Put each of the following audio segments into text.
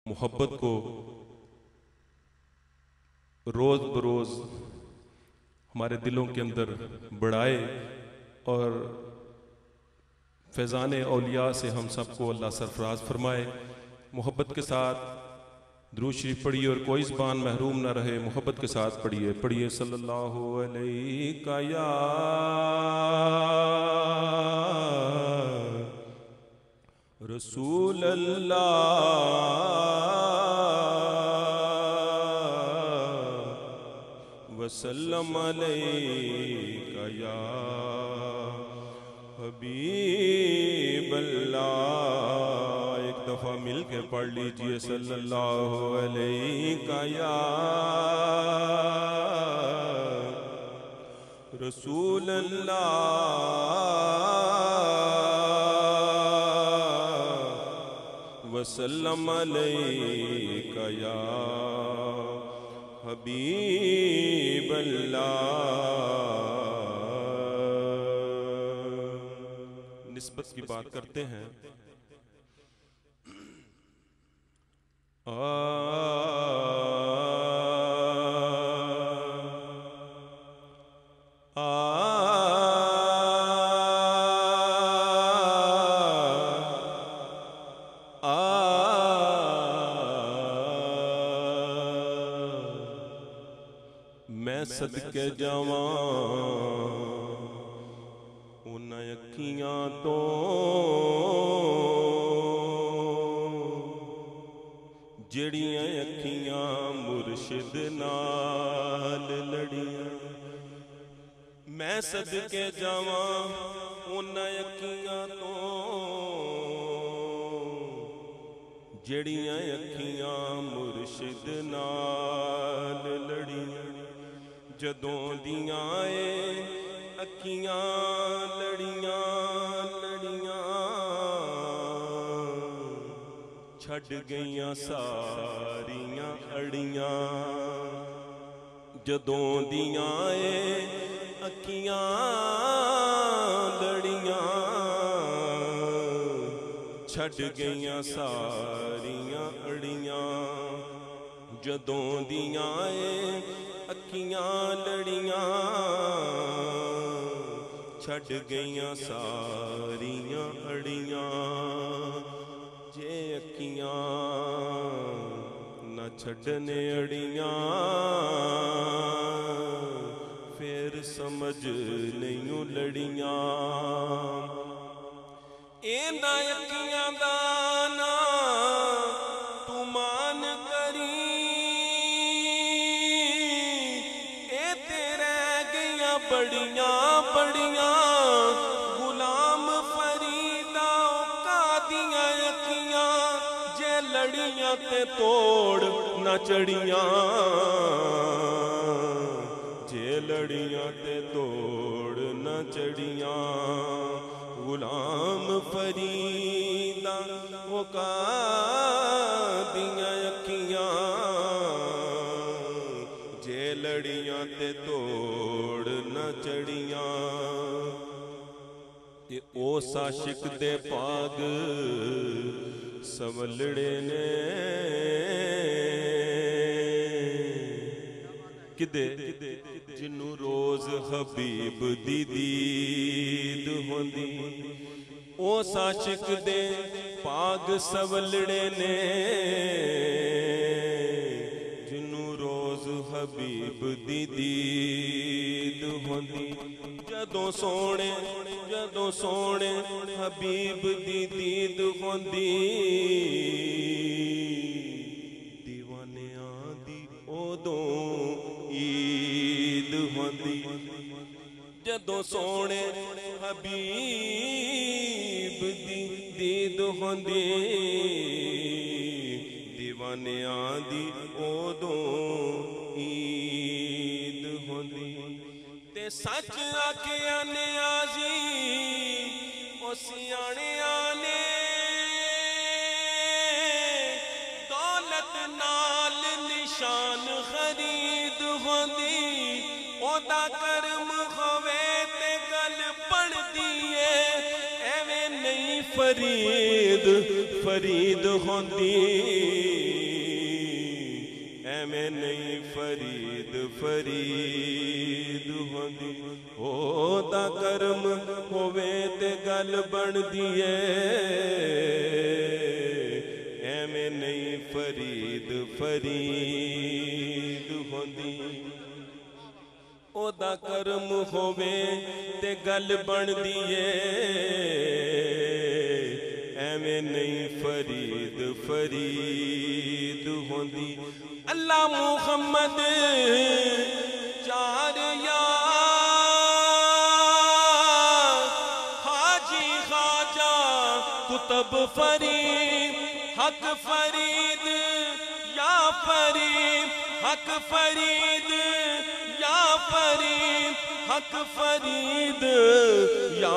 محبت کو روز بروز ہمارے دلوں کے اندر بڑھائے اور فیضان اولیاء سے ہم سب کو اللہ سرفراز فرمائے۔ محبت کے ساتھ درود شریف پڑھیے اور کوئی زبان محروم نہ رہے، محبت کے ساتھ پڑھیے صلی اللہ علیہ یا رسول اللہ وسلم علیہ یا حبیب اللہ۔ ایک دفعہ مل کے پڑھ لیجئے صلی اللہ علیہ یا رسول اللہ وسلم علیہ یا حبیب اللہ۔ نسبت کی بات کرتے ہیں۔ میں صدقے جاواں انہاں اکھیاں تو جڑیاں اکھیاں مرشد نال لڑیاں۔ میں صدقے جاواں انہاں اکھیاں تو جڑیاں اکھیاں مرشد نال لڑیاں۔ جدوں دیاں اے اکھیاں لڑیاں لڑیاں چھڈ گئیاں ساریاں اڑیاں۔ جدوں دیاں اے اکھیاں لڑیاں چھڈ گئیاں ساریاں اڑیاں۔ جدوں دیاں اے اکھیاں لڑیاں چھڈ گئیاں ساریاں اڑیاں۔ جے اکھیاں نہ چھڈنے اڑیاں پھر سمجھ نہیں لڑیاں۔ اینا اکھیاں دا نا تو مان کری اے تیرے گئیاں بڑیاں بڑیاں۔ غلام فریدہ قادیاں اکھیاں جے لڑیاں تے توڑ نہ چڑیاں۔ جے لڑیاں تے توڑ نہ چڑیاں۔ غلام فریدہ وہ قادیاں اکھیاں جے لڑیاں تے توڑ نہ چڑیاں۔ تے اوس عاشق دے پاگ سولڑے نے کدے جنوں روز حبیب دی دید ہوندی۔ اوس عاشق دے پاگ سولڑے نے جنوں روز حبیب دی دید ہوندی۔ جدوں سونے حبیب دی دید ہوندی دیوانیاں دی اودوں عید ہوندی۔ جدوں سونے حبیب دی دید ہوندی دیوانیاں دی اودوں عید ہوندی۔ تے سچ آکھیا نیازی او سیاںیاں نے دولت نال نشان خرید ہوندی۔ او دا کرم ہوے تے گل بندی اے ایویں نہیں فرید ہوندی۔ ایویں نہیں فرید فرید ہوندی او دا کرم ہووے تے گل بندی اے ایویں نہیں فرید فرید ہوندی او دا کرم ہووے تے گل بندی اے ایویں نہیں فرید فرید ہوندی اللہ محمد چار یار حاجی خواجہ کتب فرید حق فرید یا فرید حق فرید یا فرید حق فرید یا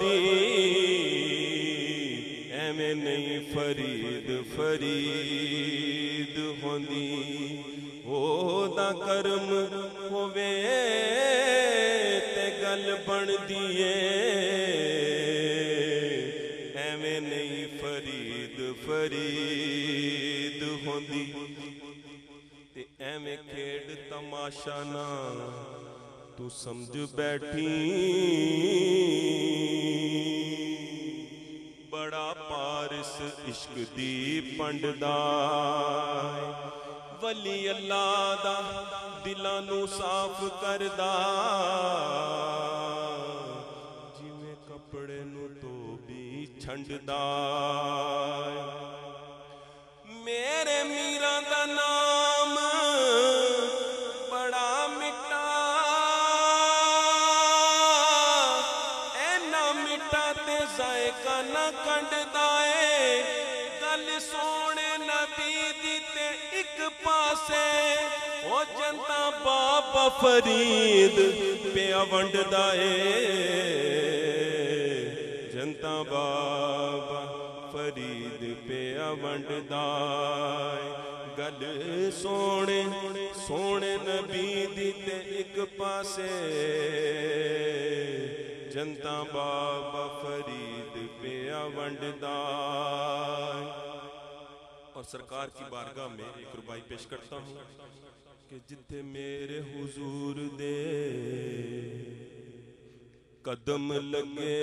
فرید ایویں نہیں فرید فرید ہوندی او دا کرم ہووے تے گل بندی اے ایویں نہیں فرید فرید ہوندی تے ایویں کھیڈ تماشا نہ تو سمجھ بیٹھی بڑا پارس عشق دی پنڈدا ولی اللہ دا دلاں نو صاف کردا جویں کپڑے نو تو بھی چھنڈدا میرے میراں دا نام بڑا مٹا اینا مٹا تے ذائقہ نہ کنڈدا اے گل سونے نبی دی تے ایک پاسے او جنتا بابا فرید پیا ونڈدا اے جنتا بابا فرید پیا ونڈدا اے گل سونے سونے نبی دی تے ایک پاسے جنتا بابا فرید پیا ونڈدا اے اور سرکار کی بارگاہ میں ایک ربائی پیش کرتا ہوں کہ جتھے میرے حضور دے قدم لگے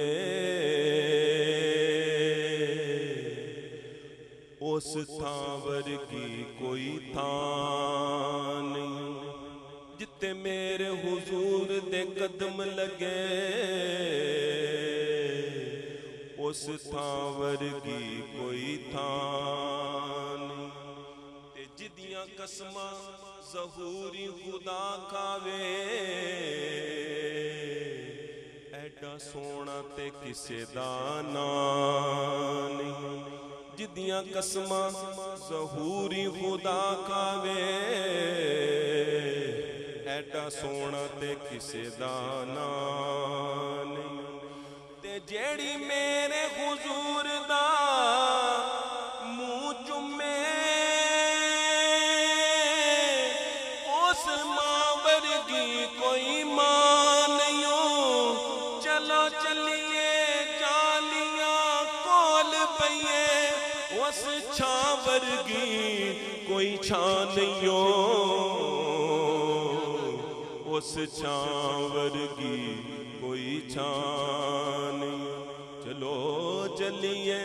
اس تھاں ورگی کوئی تھاں نہیں جتھے میرے حضور دے قدم لگے اس تھاں ورگی کوئی تھاں نہیں تے جدیاں قسماں ظہوری خدا کھاوے ایڈا سونا تے کسے دا نام نہیں جدیاں قسماں ظہوری خدا کھاوے ایڈا سونا تے کسے دا نام نہیں تے جیڑی میرے حضور دا منہ چومے اس ماں ورگی کوئی ماں نہیں چلو چلیے جالیاں کول پئیے اس چھاں ورگی کوئی چھاں نہیں اس چھاں ورگی کوئی چھاں نہیں چلو چلیے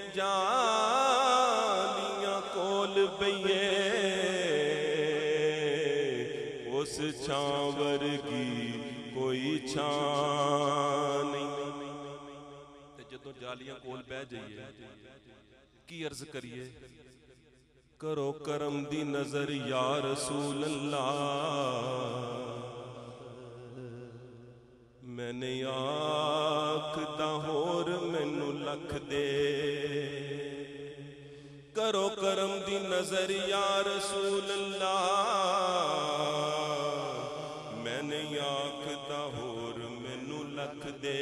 جالیاں کول پئیے اس چھاں ورگی کوئی چھاں نہیں جدوں جالیاں کول بہ جائیے کی عرض کریے کرو کرم دی نظر یا رسول اللہ میں نے آکھدا ہور مینوں لکھ دے کرو کرم دی نظر یا رسول اللہ میں نے آکھدا ہور مینوں لکھ دے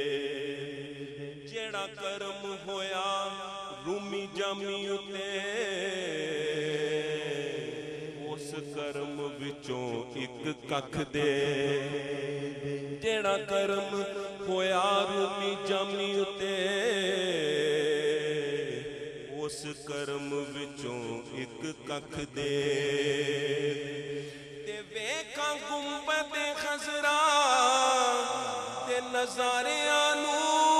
جیڑا کرم ہویا رومی جامی اتے اس کرم وچوں ایک ککھ دے جیڑا کرم ہویا رومی جامی اتے اس کرم وچوں ایک ਇੱਕ ਕੱਖ ਦੇ ਤੇ ਵੇਖਾਂ ਗੁੰਬਦ ਖਜ਼ਰਾ ਤੇ ਨਜ਼ਾਰਿਆਂ ਨੂੰ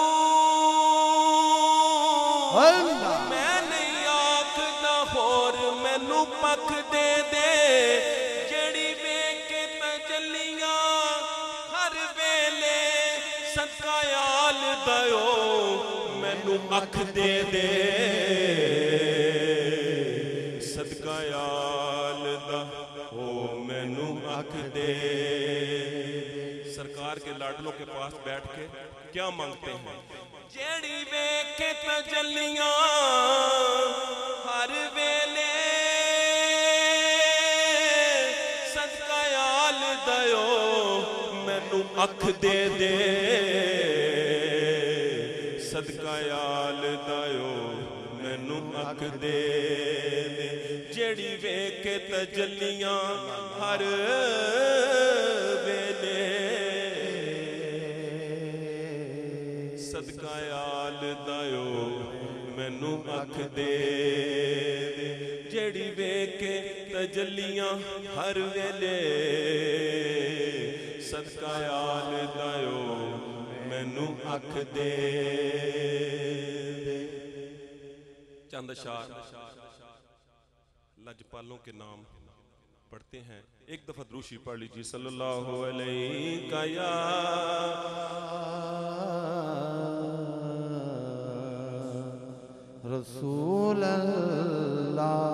ਮੈਂ ਨਹੀਂ ਆਖਦਾ ਹੋਰ ਮੈਨੂੰ ਪੱਖ ਦੇ ਦੇ ਜਿਹੜੀ ਵੇਖ ਕੇ ਤਜੱਲੀਆਂ ਹਰ ਵੇਲੇ ਸਦਕਾ ਆਲ ਦਇਓ ਮੈਨੂੰ ਅੱਖ ਦੇ ਦੇ ਸਦਕਾ ਆਲ ਦਾ ओ मैनू अख दे। सरकार के लाडलों के पास बैठ के क्या मांगते हैं? जेड़ी वेख के तजल्लियां हर वेले सदका आल दयो मैनू अख दे दे सदका आल दयो मैनू अख दे दे जेड़ी वेख के तजल्लियां हर वेले सदका आल दयो मैनू अख दे दे जेड़ी वेख के तजल्लियां हर वेले सदका आल दयो मैनू अख दे दे। चंद अशार लजपालों के नाम पढ़ते हैं। एक दफा द्रूशी पढ़ लीजिए सल्लल्लाहु अलैहि या रसूल अल्लाह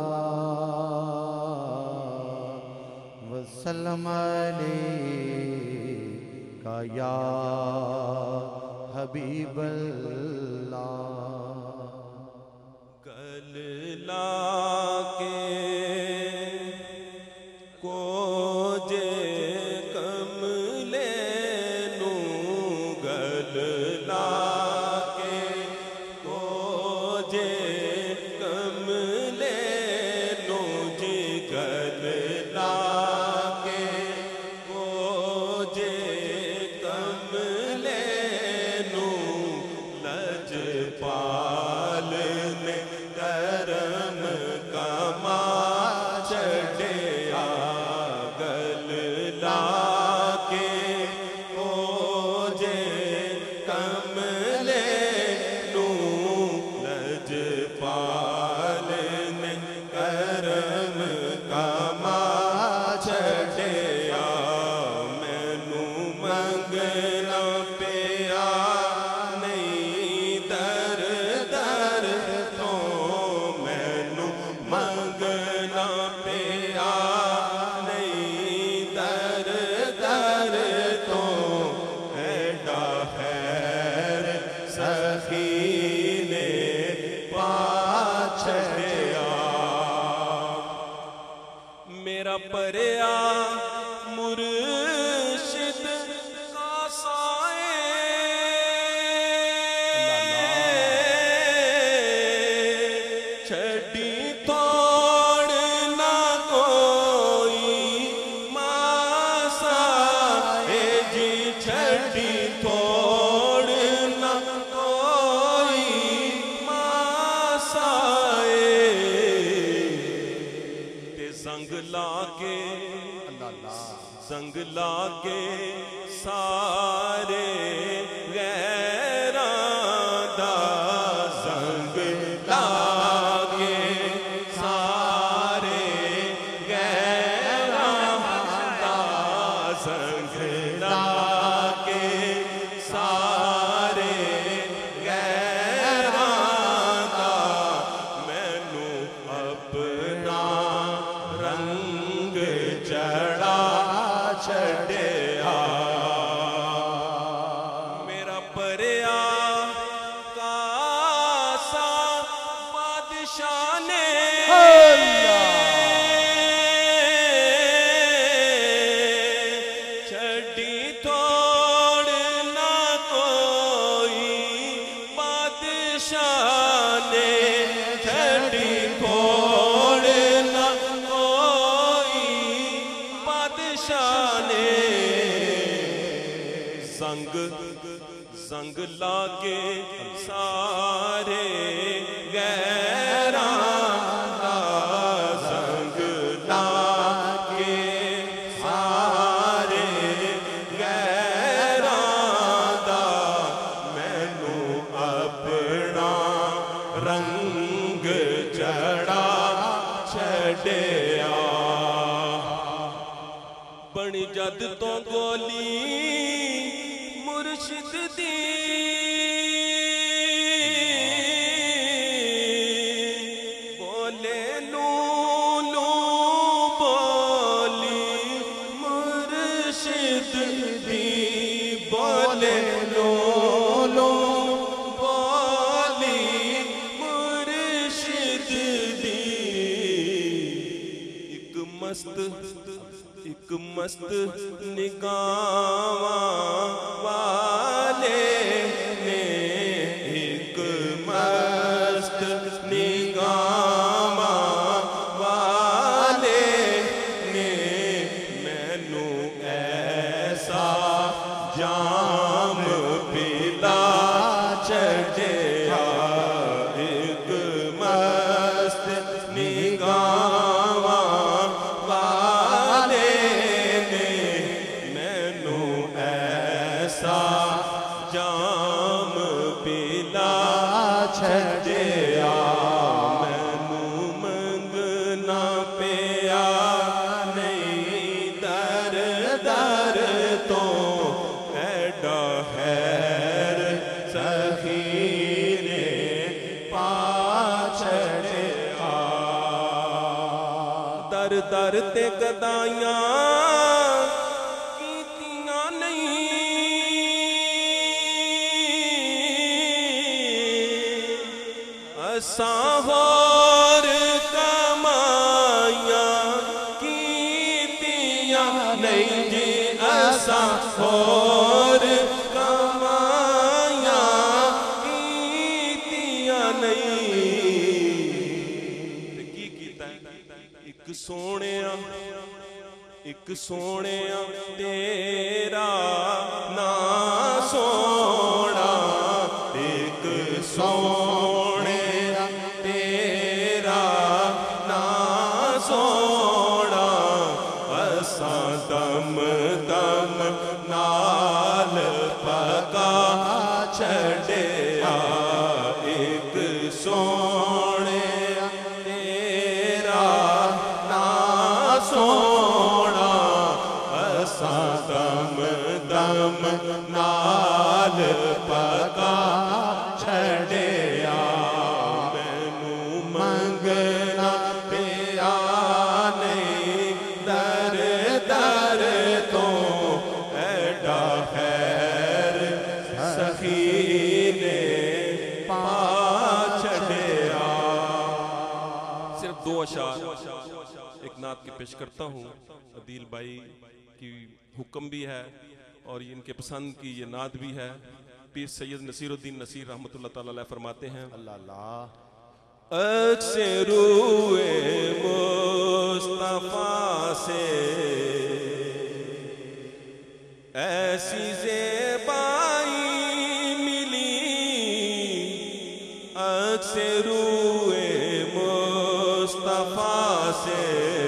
वसल्लम अलैका या हबीब अल्लाह। गलला के को जे कमले नू गलला के को जे कमले नू जी गलला के को जे कमले नू लजपाल ने करम कमा चढ़िया गलला के ओ जे कमले नू लजपाल ने करम कमा चढ़िया मैनू मंगना पिया नहीं दर दर तो मैनू मंगना पिया नहीं दर दर तो ऐडा खैर सखी ने पा छड़िया मेरा परया मुर्शिद का साए छड़ी तोड़ ना कोई मासा ए जी छड़ी तोड़ ना कोई मासा ते संग लाके सारे गैरां दा संग लाके सारे गैरां दा संग लाके सारे गैरां दा मैनू अपना रंग चढ़ा छड़िया मेरा परया कासा बादशाह ने छड़ी तोड़ ना कोई बादशाह ने छड़ी तोड़ ना कोई बादशाह ने संग लाके सारे गैरां दा چھڑیا بنی جد تو گولی مرشد دی بولے لولو بولی مرشد دی بولے لولو بولی مرشد دی ایک مست نگاہاں والے نے ایک مست نگاہاں والے نے مینوں ایسا جام پلا چھڑیا ایک مست نگاہاں والے نے مینوں ایسا جام پلا چھڑیا مینوں منگنا پیا نہیں در در تو ایڈا خیر سخی نے پا چھڑیا در در تے گدائیاں کیتیاں نہیں اساں ہور کمائیاں کیتیاں نہیں جی اساں ہور کمائیاں کیتیاں نہیں تے کی کیتا ہے ایک سونیا تیرا نا سونا ایک سونیا تیرا نا سونا اساں دم دم نال پکا چھڑیا ایک سونیا تیرا نا سونا اساں دم دم نال پکا چھڑیا مینوں منگنا پیا نہیں در در تو ایڈا خیر سخی نے پا چھڑیا صرف دو اشعار ایک نعت کی پیش کرتا ہوں عدیل بھائی کی حکم بھی ہے اور ان کے پسند کی یہ نعت بھی ہے پیر سید نصیر الدین نصیر رحمت اللہ تعالیٰ علیہ فرماتے ہیں اللہ اللہ عکس روئے مصطفیٰ سے ایسی زیبائی ملی عکس روئے مصطفیٰ سے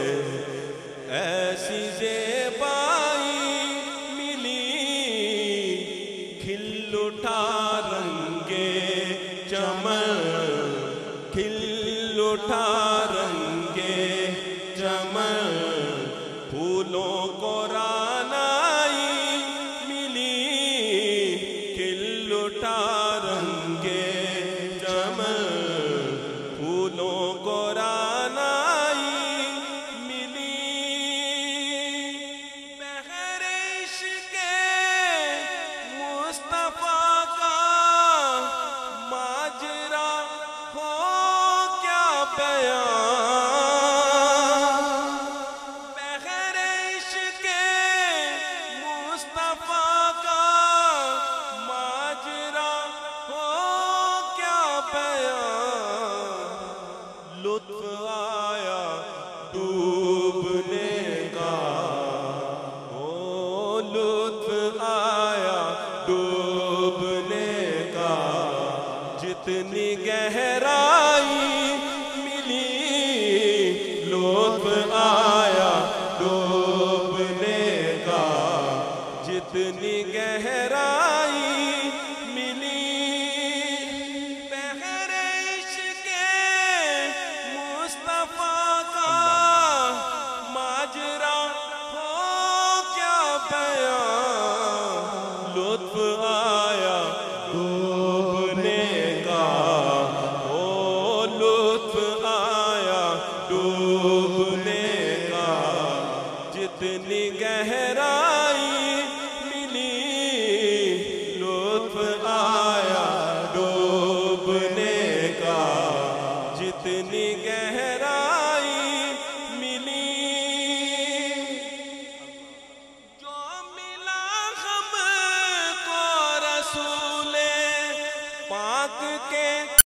ایسی زیبائی ملی کھل اٹھا رنگے چمن کھل اٹھا رنگے چمن پھولوں کو رانائی ملی کھل اٹھا رنگے چمن پھولوں کو رانائی ملی بہر عشق مصطفیٰ کا ماجرا ہو کیا بیان بہر عشق مصطفیٰ کا ماجرا ہو کیا بیان لطف آیا ڈوبنے کا او لطف آیا ڈوبنے کا جتنی گہرائی ملی لطف آیا ڈوبنے کا جتنی گہرائی ملی بہر عشق مصطفیٰ کا अपने